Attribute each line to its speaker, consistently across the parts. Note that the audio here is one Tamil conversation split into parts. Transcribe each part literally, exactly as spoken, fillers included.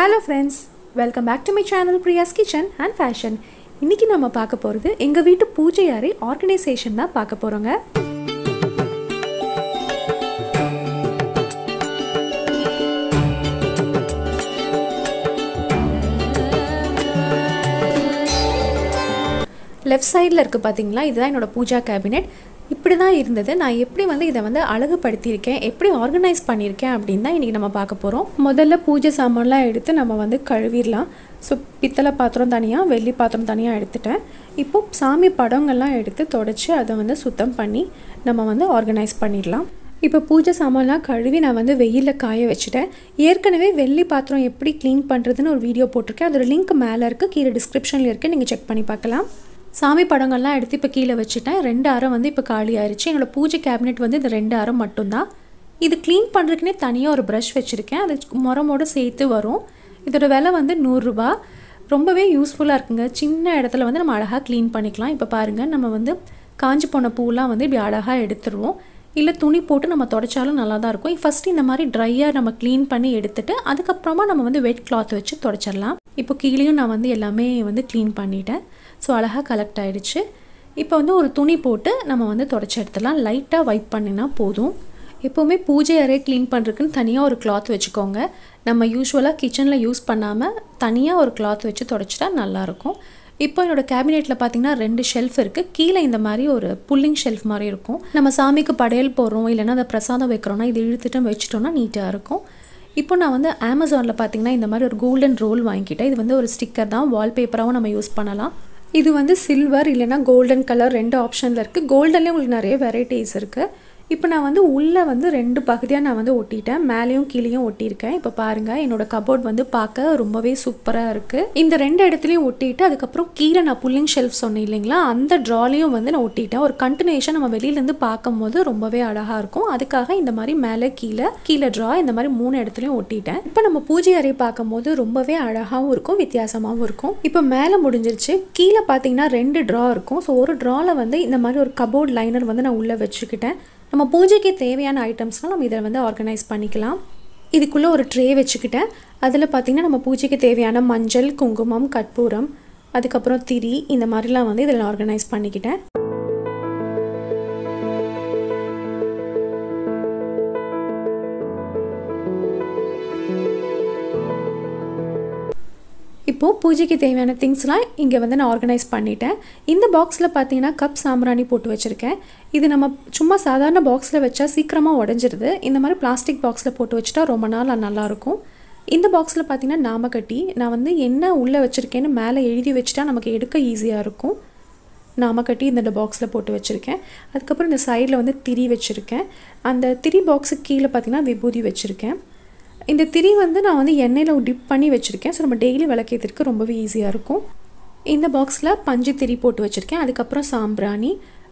Speaker 1: Hello friends, welcome back to my channel Priya's Kitchen and Fashion. இன்னைக்கு நம்ம பார்க்க போறது எங்க வீட்டு பூஜை அறை ஆர்கனைசேஷன் தான் பார்க்க போறோங்க. லெஃப்ட் சைடுல இருக்கு பாத்தீங்களா, இதுதான் என்னோட பூஜா கேபினெட். இப்படி தான் இருந்தது. நான் எப்படி வந்து இதை வந்து அழகுபடுத்தியிருக்கேன், எப்படி ஆர்கனைஸ் பண்ணியிருக்கேன் அப்படின்னு தான் இன்றைக்கி நம்ம பார்க்க போகிறோம். முதல்ல பூஜை சாமான்லாம் எடுத்து நம்ம வந்து கழுவிடலாம். ஸோ பித்தளை பாத்திரம் தனியாக, வெள்ளி பாத்திரம் தனியாக எடுத்துட்டேன். இப்போது சாமி படங்கள்லாம் எடுத்து தொடச்சி அதை வந்து சுத்தம் பண்ணி நம்ம வந்து ஆர்கனைஸ் பண்ணிடலாம். இப்போ பூஜை சாமான்லாம் கழுவி நான் வந்து வெயிலில் காய வச்சுட்டேன். ஏற்கனவே வெள்ளி பாத்திரம் எப்படி க்ளீன் பண்ணுறதுன்னு ஒரு வீடியோ போட்டிருக்கேன். அதோட லிங்க் மேலே இருக்குது, கீழே டிஸ்கிரிப்ஷனில் இருக்குது, நீங்கள் செக் பண்ணி பார்க்கலாம். சாமி படங்கள்லாம் எடுத்து இப்போ கீழே வச்சுட்டேன். ரெண்டு அறை வந்து இப்போ காலி ஆயிடுச்சு. என்னோடய பூஜை கேபினெட் வந்து இந்த ரெண்டு அறை மட்டும்தான். இது க்ளீன் பண்ணுறதுக்குனே தனியாக ஒரு ப்ரஷ் வச்சுருக்கேன். அது முறமோடு சேர்த்து வரும். இதோட விலை வந்து நூறுரூபா. ரொம்பவே யூஸ்ஃபுல்லாக இருக்குங்க. சின்ன இடத்துல வந்து நம்ம அழகாக க்ளீன் பண்ணிக்கலாம். இப்போ பாருங்கள், நம்ம வந்து காஞ்சி போன பூலாம் வந்து இப்படி அழகாக எடுத்துருவோம். இல்லை துணி போட்டு நம்ம தொடச்சாலும் நல்லா தான் இருக்கும். ஃபஸ்ட்டு இந்த மாதிரி ட்ரையாக நம்ம க்ளீன் பண்ணி எடுத்துகிட்டு அதுக்கப்புறமா நம்ம வந்து வெட் கிளாத் வச்சு தொடச்சிடலாம். இப்போ கீழேயும் நான் வந்து எல்லாமே வந்து க்ளீன் பண்ணிட்டேன். ஸோ அழகாக கலெக்ட் ஆகிடுச்சு. இப்போ வந்து ஒரு துணி போட்டு நம்ம வந்து தொடச்சி எடுத்துடலாம். லைட்டாக வைப் பண்ணினா போதும். எப்போவுமே பூஜை அறை க்ளீன் பண்ணுறதுக்குன்னு தனியாக ஒரு கிளாத் வச்சுக்கோங்க. நம்ம யூஸ்வலாக கிச்சனில் யூஸ் பண்ணாமல் தனியாக ஒரு கிளாத் வச்சு தொடச்சிட்டா நல்லாயிருக்கும். இப்போ என்னோடய கேபினெட்டில் பார்த்திங்கன்னா ரெண்டு ஷெல்ஃப் இருக்குது. கீழே இந்த மாதிரி ஒரு புல்லிங் ஷெல்ஃப் மாதிரி இருக்கும். நம்ம சாமிக்கு படையல் போடுறோம், இல்லைன்னா அந்த பிரசாதம் வைக்கிறோன்னா இது இழுத்துட்டு வச்சுட்டோன்னா நீட்டாக இருக்கும். இப்போ நான் வந்து அமேசானில் பார்த்திங்கன்னா இந்த மாதிரி ஒரு கோல்டன் ரோல் வாங்கிக்கிட்டேன். இது வந்து ஒரு ஸ்டிக்கர் தான், வால்பேப்பராகவும் நம்ம யூஸ் பண்ணலாம். இது வந்து சில்வர் இல்லைனா கோல்டன் கலர் ரெண்டு ஆப்ஷனில் இருக்குது. கோல்டன்லேயே உங்களுக்கு நிறைய வெரைட்டிஸ் இருக்குது. இப்போ நான் வந்து உள்ளே வந்து ரெண்டு பகுதியாக நான் வந்து ஒட்டிட்டேன். மேலேயும் கீழேயும் ஒட்டியிருக்கேன். இப்போ பாருங்கள், என்னோடய கபோர்ட் வந்து பார்க்க ரொம்பவே சூப்பராக இருக்குது. இந்த ரெண்டு இடத்துலையும் ஒட்டிட்டு அதுக்கப்புறம் கீழே நான் புல்லிங் ஷெல்ஃப் சொன்னேன் இல்லைங்களா, அந்த ட்ராலையும் வந்து நான் ஒட்டிட்டேன். ஒரு கண்டினியூஷன் நம்ம வெளியிலேருந்து பார்க்கும் போது ரொம்பவே அழகாக இருக்கும். அதுக்காக இந்த மாதிரி மேலே கீழே கீழே ட்ரா இந்த மாதிரி மூணு இடத்துலையும் ஒட்டிட்டேன். இப்போ நம்ம பூஜை அறை பார்க்கும் போது ரொம்பவே அழகாகவும் இருக்கும், வித்தியாசமாகவும் இருக்கும். இப்போ மேலே முடிஞ்சிருச்சு. கீழே பார்த்தீங்கன்னா ரெண்டு ட்ரா இருக்கும். ஸோ ஒரு ட்ராவில் வந்து இந்த மாதிரி ஒரு கபோர்ட் லைனர் வந்து நான் உள்ளே வச்சுக்கிட்டேன். நம்ம பூஜைக்கு தேவையான ஐட்டம்ஸ்லாம் நம்ம இதில் வந்து ஆர்கனைஸ் பண்ணிக்கலாம். இதுக்குள்ளே ஒரு ட்ரே வச்சுக்கிட்டேன். அதில் பார்த்திங்கன்னா நம்ம பூஜைக்கு தேவையான மஞ்சள், குங்குமம், கற்பூரம், அதுக்கப்புறம் திரி, இந்த மாதிரிலாம் வந்து இதில் ஆர்கனைஸ் பண்ணிக்கிட்டேன். இப்போது பூஜைக்கு தேவையான திங்ஸ்லாம் இங்கே வந்து நான் ஆர்கனைஸ் பண்ணிட்டேன். இந்த பாக்ஸில் பார்த்தீங்கன்னா கப் சாம்பிராணி போட்டு வச்சுருக்கேன். இது நம்ம சும்மா சாதாரண பாக்ஸில் வச்சா சீக்கிரமாக உடஞ்சிருது. இந்த மாதிரி பிளாஸ்டிக் பாக்ஸில் போட்டு வச்சுட்டா ரொம்ப நாள் நல்லாயிருக்கும். இந்த பாக்ஸில் பார்த்தீங்கன்னா நாமக்கட்டி, நான் வந்து என்ன உள்ளே வச்சுருக்கேன்னு மேலே எழுதி வச்சுட்டா நமக்கு எடுக்க ஈஸியாக இருக்கும். நாமக்கட்டி இந்த பாக்ஸில் போட்டு வச்சுருக்கேன். அதுக்கப்புறம் இந்த சைடில் வந்து திரி வச்சுருக்கேன். அந்த திரி பாக்ஸுக்கு கீழே பார்த்தீங்கன்னா விபூதி வச்சுருக்கேன். இந்த திரி வந்து நான் வந்து எண்ணெயில் டிப் பண்ணி வச்சுருக்கேன். ஸோ நம்ம டெய்லி விளக்கேற்றிருக்கு ரொம்பவே ஈஸியாக இருக்கும். இந்த பாக்ஸில் பஞ்சு திரி போட்டு வச்சுருக்கேன். அதுக்கப்புறம் சாம்பிராணி,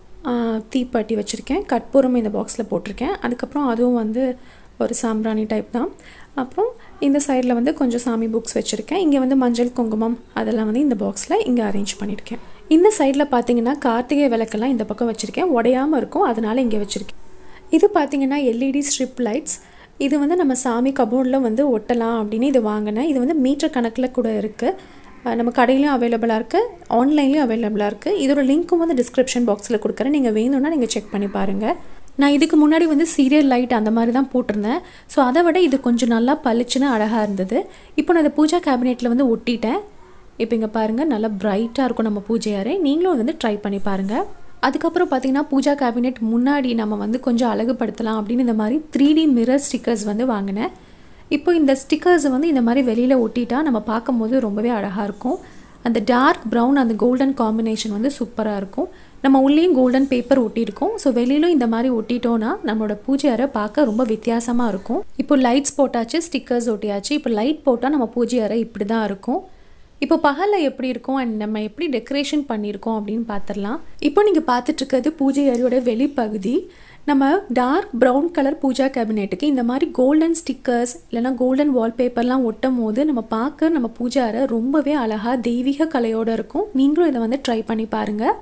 Speaker 1: தீப்பட்டி வச்சுருக்கேன். கற்பூரம் இந்த பாக்ஸில் போட்டிருக்கேன். அதுக்கப்புறம் அதுவும் வந்து ஒரு சாம்பிராணி டைப் தான். அப்புறம் இந்த சைடில் வந்து கொஞ்சம் சாமி புக்ஸ் வச்சுருக்கேன். இங்கே வந்து மஞ்சள், குங்குமம் அதெல்லாம் வந்து இந்த பாக்ஸில் இங்கே அரேஞ்ச் பண்ணியிருக்கேன். இந்த சைடில் பார்த்தீங்கன்னா கார்த்திகை விளக்கெல்லாம் இந்த பக்கம் வச்சுருக்கேன். உடையாமல் இருக்கும், அதனால் இங்கே வச்சுருக்கேன். இது பார்த்தீங்கன்னா எல்இடி ஸ்ட்ரிப் லைட்ஸ். இது வந்து நம்ம சாமி கபோர்டில் வந்து ஒட்டலாம் அப்படின்னு இது வாங்கினேன். இது வந்து மீட்டர் கணக்கில் கூட இருக்குது. நம்ம கடையிலையும் அவைலபிளாக இருக்குது, ஆன்லைன்லேயும் அவைலபிளாக இருக்குது. இதோட லிங்க்கும் வந்து டிஸ்கிரிப்ஷன் பாக்ஸில் கொடுக்குறேன். நீங்கள் வேணும்னா நீங்கள் செக் பண்ணி பாருங்கள். நான் இதுக்கு முன்னாடி வந்து சீரியல் லைட் அந்த மாதிரி தான் போட்டிருந்தேன். ஸோ அதை விட இது கொஞ்சம் நல்லா பளிச்சுன்னு அழகாக இருந்தது. இப்போ நான் இந்த பூஜா கேபினெட்டில் வந்து ஒட்டிட்டேன். இப்போ இங்கே பாருங்கள், நல்லா பிரைட்டாக இருக்கும் நம்ம பூஜை அறை. நீங்களும் வந்து ட்ரை பண்ணி பாருங்கள். அதுக்கப்புறம் பார்த்திங்கன்னா பூஜா கேபினெட் முன்னாடி நம்ம வந்து கொஞ்சம் அழகுபடுத்தலாம் அப்படின்னு இந்த மாதிரி த்ரீ டி மிரர் ஸ்டிக்கர்ஸ் வந்து வாங்கினேன். இப்போ இந்த ஸ்டிக்கர்ஸ் வந்து இந்த மாதிரி வெளியில் ஒட்டிட்டா நம்ம பார்க்கும்போது ரொம்பவே அழகாக இருக்கும். அந்த டார்க் ப்ரௌன் அந்த கோல்டன் காம்பினேஷன் வந்து சூப்பராக இருக்கும். நம்ம உள்ளேயும் கோல்டன் பேப்பர் ஒட்டியிருக்கோம். ஸோ வெளியிலும் இந்த மாதிரி ஒட்டிட்டோன்னா நம்மளோட பூஜை அறை பார்க்க ரொம்ப வித்தியாசமாக இருக்கும். இப்போ லைட்ஸ் போட்டாச்சு, ஸ்டிக்கர்ஸ் ஒட்டியாச்சு. இப்போ லைட் போட்டால் நம்ம பூஜை அறை இப்படி தான் இருக்கும். இப்போ பகலில் எப்படி இருக்கும் அண்ட் நம்ம எப்படி டெக்கரேஷன் பண்ணியிருக்கோம் அப்படின்னு பார்த்துடலாம். இப்போ நீங்கள் பார்த்துட்ருக்கிறது பூஜை அறையோட வெளிப்பகுதி. நம்ம டார்க் ப்ரௌன் கலர் பூஜா கேபினெட்டுக்கு இந்த மாதிரி கோல்டன் ஸ்டிக்கர்ஸ் இல்லைனா கோல்டன் வால்பேப்பர்லாம் ஒட்டும் போது நம்ம பார்க்க நம்ம பூஜை அறை ரொம்பவே அழகாக தெய்வீக கலையோடு இருக்கும். நீங்களும் இதை வந்து ட்ரை பண்ணி பாருங்கள்.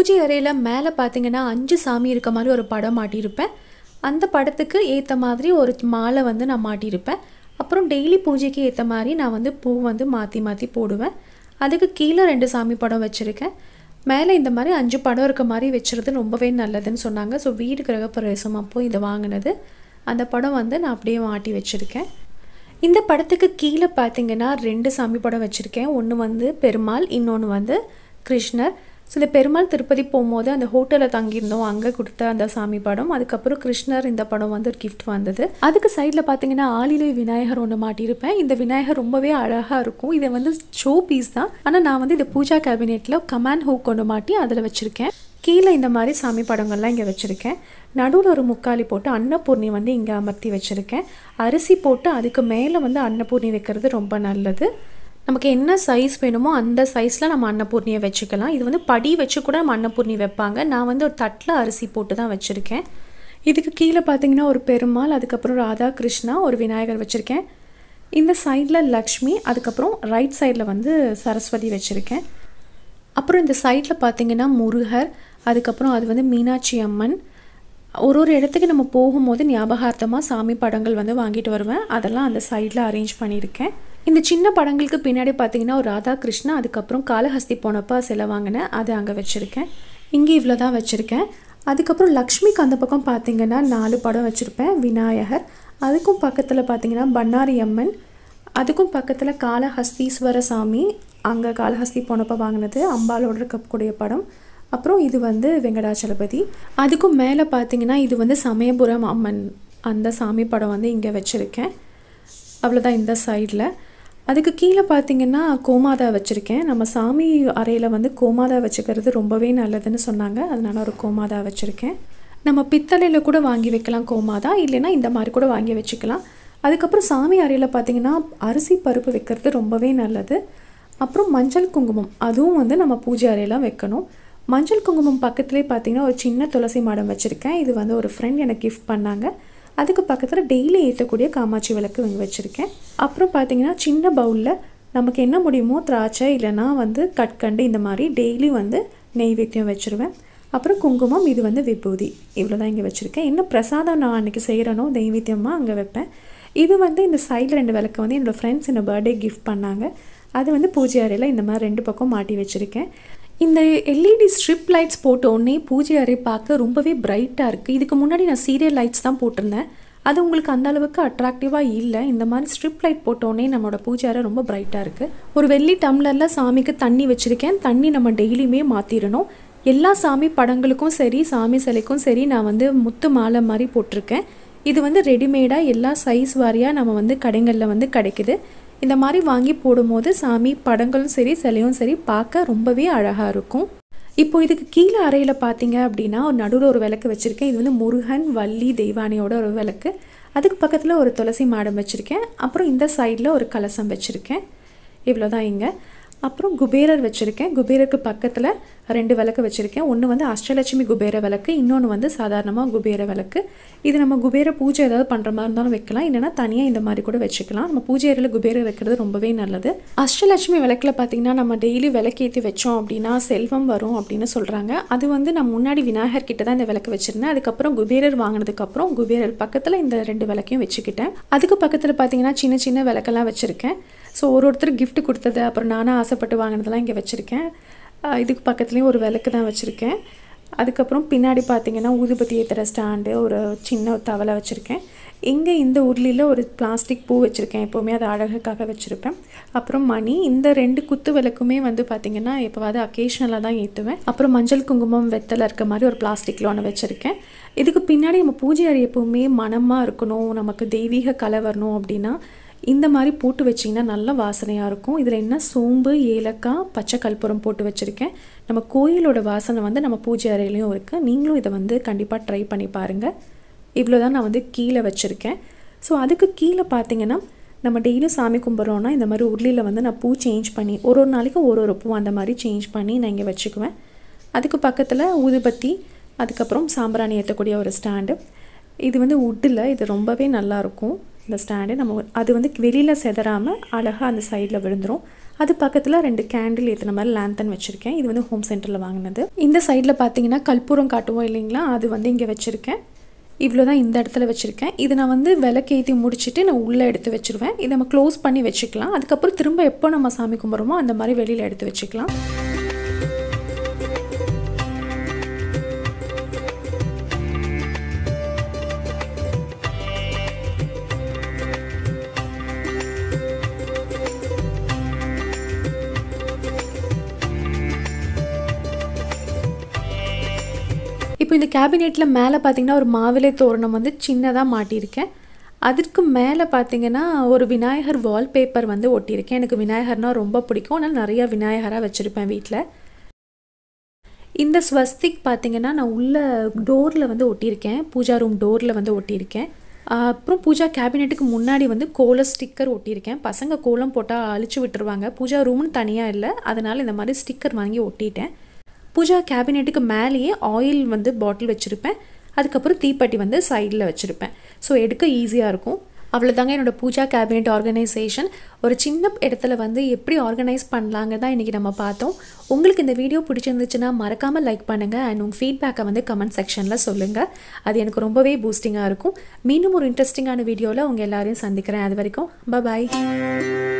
Speaker 1: பூஜை அறையில் மேலே பார்த்தீங்கன்னா அஞ்சு சாமி இருக்க மாதிரி ஒரு படம் மாட்டியிருப்பேன். அந்த படத்துக்கு ஏற்ற மாதிரி ஒரு மாலை வந்து நான் மாட்டியிருப்பேன். அப்புறம் டெய்லி பூஜைக்கு ஏற்ற மாதிரி நான் வந்து பூ வந்து மாற்றி மாற்றி போடுவேன். அதுக்கு கீழே ரெண்டு சாமி படம் வச்சுருக்கேன். மேலே இந்த மாதிரி அஞ்சு படம் இருக்க மாதிரி வச்சுறது ரொம்பவே நல்லதுன்னு சொன்னாங்க. ஸோ வீடு கிரகப்பிரவேசம் அப்போது இதை வாங்கினது. அந்த படம் வந்து நான் அப்படியே மாட்டி வச்சுருக்கேன். இந்த படத்துக்கு கீழே பார்த்தீங்கன்னா ரெண்டு சாமி படம் வச்சுருக்கேன். ஒன்று வந்து பெருமாள், இன்னொன்று வந்து கிருஷ்ணர். ஸோ இந்த பெருமாள் திருப்பதி போகும்போது அந்த ஹோட்டலில் தங்கியிருந்தோம், அங்கே கொடுத்த அந்த சாமி படம். அதுக்கப்புறம் கிருஷ்ணர் இந்த படம் வந்து ஒரு கிஃப்ட் வந்தது. அதுக்கு சைடில் பார்த்தீங்கன்னா ஆளிலை விநாயகர் ஒன்று மாட்டியிருப்பேன். இந்த விநாயகர் ரொம்பவே அழகாக இருக்கும். இதை வந்து ஷோ பீஸ் தான், ஆனால் நான் வந்து இந்த பூஜா கேபினெட்டில் கமாண்ட் ஹூக் கொண்டு மாட்டி அதில் வச்சுருக்கேன். கீழே இந்த மாதிரி சாமி படங்கள்லாம் இங்கே வச்சுருக்கேன். நடுவில் ஒரு முக்காலி போட்டு அன்னபூர்ணி வந்து இங்கே அமர்த்தி வச்சுருக்கேன். அரிசி போட்டு அதுக்கு மேலே வந்து அன்னபூர்ணி வைக்கிறது ரொம்ப நல்லது. நமக்கு என்ன சைஸ் வேணுமோ அந்த சைஸில் நம்ம அன்னபூர்ணியை வச்சுக்கலாம். இது வந்து படி வச்சு கூட நம்ம அன்னபூர்ணி வைப்பாங்க. நான் வந்து ஒரு தட்டில் அரிசி போட்டு தான் வச்சுருக்கேன். இதுக்கு கீழே பார்த்தீங்கன்னா ஒரு பெருமாள், அதுக்கப்புறம் ராதா கிருஷ்ணா, ஒரு விநாயகர் வச்சுருக்கேன். இந்த சைடில் லக்ஷ்மி, அதுக்கப்புறம் ரைட் சைடில் வந்து சரஸ்வதி வச்சுருக்கேன். அப்புறம் இந்த சைடில் பார்த்தீங்கன்னா முருகர், அதுக்கப்புறம் அது வந்து மீனாட்சி அம்மன். ஒரு ஒரு இடத்துக்கு நம்ம போகும்போது ஞாபகார்த்தமாக சாமி படங்கள் வந்து வாங்கிட்டு வருவேன். அதெல்லாம் அந்த சைடில் அரேஞ்ச் பண்ணியிருக்கேன். இந்த சின்ன படங்களுக்கு பின்னாடி பார்த்தீங்கன்னா ஒரு ராதா கிருஷ்ணா, அதுக்கப்புறம் காளஹஸ்தி போனப்போ சிலை வாங்கினேன், அது அங்கே வச்சுருக்கேன். இங்கே இவ்வளோ தான் வச்சுருக்கேன். அதுக்கப்புறம் லக்ஷ்மிக்கு அந்த பக்கம் பார்த்தீங்கன்னா நாலு படம் வச்சுருப்பேன். விநாயகர், அதுக்கும் பக்கத்தில் பார்த்தீங்கன்னா பண்ணாரி அம்மன், அதுக்கும் பக்கத்தில் காளஹஸ்தீஸ்வர சாமி, அங்கே காளஹஸ்தி போனப்போ வாங்கினது, அம்பாலோடு இருக்கக்கூடிய படம். அப்புறம் இது வந்து வெங்கடாச்சலபதி. அதுக்கும் மேலே பார்த்தீங்கன்னா இது வந்து சமயபுரம் அம்மன், அந்த சாமி படம் வந்து இங்கே வச்சுருக்கேன். அவ்வளோதான் இந்த சைடில். அதுக்கு கீழே பார்த்தீங்கன்னா கோமாதா வச்சுருக்கேன். நம்ம சாமி அறையில் வந்து கோமாதா வச்சுக்கிறது ரொம்பவே நல்லதுன்னு சொன்னாங்க, அதனால ஒரு கோமாதா வச்சுருக்கேன். நம்ம பித்தளையில் கூட வாங்கி வைக்கலாம் கோமாதா, இல்லைன்னா இந்த மாதிரி கூட வாங்கி வச்சுக்கலாம். அதுக்கப்புறம் சாமி அறையில் பார்த்தீங்கன்னா அரிசி பருப்பு வைக்கிறது ரொம்பவே நல்லது. அப்புறம் மஞ்சள் குங்குமம், அதுவும் வந்து நம்ம பூஜை அறையெல்லாம் வைக்கணும். மஞ்சள் குங்குமம் பக்கத்துலேயே பார்த்தீங்கன்னா ஒரு சின்ன துளசி மாடம் வச்சுருக்கேன். இது வந்து ஒரு ஃப்ரெண்ட் எனக்கு கிஃப்ட் பண்ணாங்க. அதுக்கு பக்கத்தில் டெய்லி ஏற்றக்கூடிய காமாட்சி விளக்கு இங்கே வச்சுருக்கேன். அப்புறம் பார்த்தீங்கன்னா சின்ன பவுலில் நமக்கு என்ன முடியுமோ திராட்சை இல்லைனா வந்து கற்கண்டு இந்த மாதிரி டெய்லி வந்து நெய்வேத்தியம் வச்சுருவேன். அப்புறம் குங்குமம், இது வந்து விபூதி, இவ்வளோ தான் இங்கே வச்சுருக்கேன். என்ன பிரசாதம் நான் அன்றைக்கி செய்கிறனோ நெய்வேத்தியமாக அங்கே வைப்பேன். இது வந்து இந்த சைடில் ரெண்டு விளக்கு வந்து என்னோடய ஃப்ரெண்ட்ஸ் என்னோட பர்த்டே கிஃப்ட் பண்ணாங்க. அது வந்து பூஜை அறையில் இந்த மாதிரி ரெண்டு பக்கம் மாட்டி வச்சுருக்கேன். இந்த எல்இடி ஸ்ட்ரிப் லைட்ஸ் போட்ட உடனே பூஜை அறை பார்க்க ரொம்பவே பிரைட்டாக இருக்குது. இதுக்கு முன்னாடி நான் சீரியல் லைட்ஸ் தான் போட்டிருந்தேன், அது உங்களுக்கு அந்த அளவுக்கு அட்ராக்டிவாக இல்லை. இந்த மாதிரி ஸ்ட்ரிப் லைட் போட்டோடனே நம்மளோட பூஜை அறை ரொம்ப பிரைட்டாக இருக்குது. ஒரு வெள்ளி டம்ளரில் சாமிக்கு தண்ணி வச்சுருக்கேன். தண்ணி நம்ம டெய்லியுமே மாற்றிடணும். எல்லா சாமி படங்களுக்கும் சரி சாமி சிலைக்கும் சரி நான் வந்து முத்து மாலை மாதிரி போட்டிருக்கேன். இது வந்து ரெடிமேடாக எல்லா சைஸ் வாரியாக நம்ம வந்து கடைகளில் வந்து கிடைக்குது. இந்த மாதிரி வாங்கி போடும்போது சாமி படங்களும் சரி சிலையும் சரி பார்க்க ரொம்பவே அழகாக இருக்கும். இப்போ இதுக்கு கீழே அறையில் பார்த்தீங்க அப்படின்னா ஒரு நடுவில் ஒரு விளக்கு வச்சுருக்கேன். இது வந்து முருகன் வள்ளி தெய்வானியோட ஒரு விளக்கு. அதுக்கு பக்கத்தில் ஒரு துளசி மாடம் வச்சுருக்கேன். அப்புறம் இந்த சைடில் ஒரு கலசம் வச்சுருக்கேன். இவ்வளோ தான் இங்கே. அப்புறம் குபேரர் வச்சுருக்கேன். குபேரருக்கு பக்கத்தில் ரெண்டு விளக்கு வச்சுருக்கேன். ஒன்று வந்து அஷ்டலட்சுமி குபேர விளக்கு, இன்னொன்று வந்து சாதாரணமாக குபேர விளக்கு. இது நம்ம குபேர பூஜை ஏதாவது பண்ணுற மாதிரி இருந்தாலும் வைக்கலாம், இல்லைனா தனியாக இந்த மாதிரி கூட வச்சுக்கலாம். நம்ம பூஜை அறையில் குபேரர் வைக்கிறது ரொம்பவே நல்லது. அஷ்டலட்சுமி விளக்கில் பார்த்திங்கன்னா நம்ம டெய்லி விளக்கேற்றி வச்சோம் அப்படின்னா செல்வம் வரும் அப்படின்னு சொல்கிறாங்க. அது வந்து நான் முன்னாடி விநாயகர் கிட்ட தான் இந்த விளக்கு வச்சுருந்தேன். அதுக்கப்புறம் குபேரர் வாங்கினதுக்கப்புறம் குபேரர் பக்கத்தில் இந்த ரெண்டு விளக்கையும் வச்சுக்கிட்டேன். அதுக்கு பக்கத்தில் பார்த்திங்கன்னா சின்ன சின்ன விளக்கெல்லாம் வச்சுருக்கேன். ஸோ ஒரு ஒருத்தர் கிஃப்ட் கொடுத்தது, அப்புறம் நானும் ஆசைப்பட்டு வாங்கினதெல்லாம் இங்கே வச்சுருக்கேன். இதுக்கு பக்கத்துலேயும் ஒரு விளக்கு தான் வச்சுருக்கேன். அதுக்கப்புறம் பின்னாடி பார்த்திங்கன்னா ஊதுபத்தி ஏற்றுற ஸ்டாண்டு, ஒரு சின்ன தவளை வச்சுருக்கேன். இங்கே இந்த உருளியில் ஒரு பிளாஸ்டிக் பூ வச்சுருக்கேன், எப்போவுமே அதை அழகுக்காக வச்சுருப்பேன். அப்புறம் மணி, இந்த ரெண்டு குத்து விளக்குமே வந்து பார்த்திங்கன்னா எப்போவாது அக்கேஷ்னலாக தான் ஏற்றுவேன். அப்புறம் மஞ்சள் குங்குமம் வெத்தலை இருக்க மாதிரி ஒரு பிளாஸ்டிக்கில் ஒன்று வச்சுருக்கேன். இதுக்கு பின்னாடி நம்ம பூஜை அறை எப்போவுமே மனமாக இருக்கணும், நமக்கு தெய்வீக கலை வரணும் அப்படின்னா இந்த மாதிரி போட்டு வச்சிங்கன்னா நல்ல வாசனையாக இருக்கும். இதில் என்ன சோம்பு, ஏலக்காய், பச்சை கற்பூரம் போட்டு வச்சுருக்கேன். நம்ம கோயிலோட வாசனை வந்து நம்ம பூஜை அறையிலையும் இருக்குது. நீங்களும் இதை வந்து கண்டிப்பாக ட்ரை பண்ணி பாருங்கள். இவ்வளோ தான் நான் வந்து கீழே வச்சுருக்கேன். ஸோ அதுக்கு கீழே பார்த்தீங்கன்னா நம்ம டெய்லியும் சாமி கும்பிட்றோன்னா இந்த மாதிரி உருளியில் வந்து நான் பூ சேஞ்ச் பண்ணி ஒரு ஒரு நாளைக்கும் ஒரு ஒரு பூ அந்த மாதிரி சேஞ்ச் பண்ணி நான் இங்கே வச்சுக்குவேன். அதுக்கு பக்கத்தில் ஊதுபத்தி, அதுக்கப்புறம் சாம்பிராணி ஏற்றக்கூடிய ஒரு ஸ்டாண்டு. இது வந்து உட்டில், இது ரொம்பவே நல்லாயிருக்கும் இந்த ஸ்டாண்டு. நம்ம அது வந்து வெளியில் செதறாமல் அழகாக அந்த சைடில் விழுந்துடும். அது பக்கத்தில் ரெண்டு கேண்டில் ஏற்றின மாதிரி லேந்தன் வச்சுருக்கேன். இது வந்து ஹோம் சென்டரில் வாங்கினது. இந்த சைடில் பார்த்தீங்கன்னா கற்பூரம் காட்டுவோம் இல்லைங்களா, அது வந்து இங்கே வச்சுருக்கேன். இவ்வளோ தான் இந்த இடத்துல வச்சுருக்கேன். இது நான் வந்து விளக்கேற்றி முடிச்சுட்டு நான் உள்ளே எடுத்து வச்சுருவேன். இதை நம்ம க்ளோஸ் பண்ணி வச்சுக்கலாம். அதுக்கப்புறம் திரும்ப எப்போ நம்ம சாமி கும்பிட்றோமோ அந்த மாதிரி வெளியில் எடுத்து வச்சுக்கலாம். இப்போ இந்த கேபினெட்டில் மேலே பார்த்தீங்கன்னா ஒரு மாவிலை தோரணம் வந்து சின்னதாக மாட்டியிருக்கேன். அதற்கு மேலே பார்த்தீங்கன்னா ஒரு விநாயகர் வால்பேப்பர் வந்து ஒட்டியிருக்கேன். எனக்கு விநாயகர்னால் ரொம்ப பிடிக்கும். ஆனால் நிறையா விநாயகராக வச்சுருப்பேன் வீட்டில். இந்த ஸ்வஸ்திக் பார்த்தீங்கன்னா நான் உள்ள டோரில் வந்து ஒட்டியிருக்கேன். பூஜா ரூம் டோரில் வந்து ஒட்டியிருக்கேன். அப்புறம் பூஜா கேபினெட்டுக்கு முன்னாடி வந்து கோல ஸ்டிக்கர் ஒட்டியிருக்கேன். பசங்க கோலம் போட்டால் அழிச்சு விட்டுருவாங்க. பூஜா ரூம்னு தனியாக இல்லை, அதனால் இந்த மாதிரி ஸ்டிக்கர் வாங்கி ஒட்டிட்டேன். பூஜா கேபினெட்டுக்கு மேலேயே ஆயில் வந்து பாட்டில் வச்சுருப்பேன். அதுக்கப்புறம் தீப்பெட்டி வந்து சைடில் வச்சுருப்பேன். ஸோ எடுக்க ஈஸியாக இருக்கும். அவ்வளோதாங்க என்னோடய பூஜா கேபினெட் ஆர்கனைசேஷன். ஒரு சின்ன இடத்துல வந்து எப்படி ஆர்கனைஸ் பண்ணலாங்க தான் இன்றைக்கி நம்ம பார்த்தோம். உங்களுக்கு இந்த வீடியோ பிடிச்சிருந்துச்சுன்னா மறக்காமல் லைக் பண்ணுங்கள். அண்ட் உங்கள் ஃபீட்பேக்கை வந்து கமெண்ட் செக்ஷனில் சொல்லுங்கள். அது எனக்கு ரொம்பவே பூஸ்டிங்காக இருக்கும். மீண்டும் ஒரு இன்ட்ரெஸ்டிங்கான வீடியோவில் உங்கள் எல்லாரையும் சந்திக்கிறேன். அது வரைக்கும் பாய்.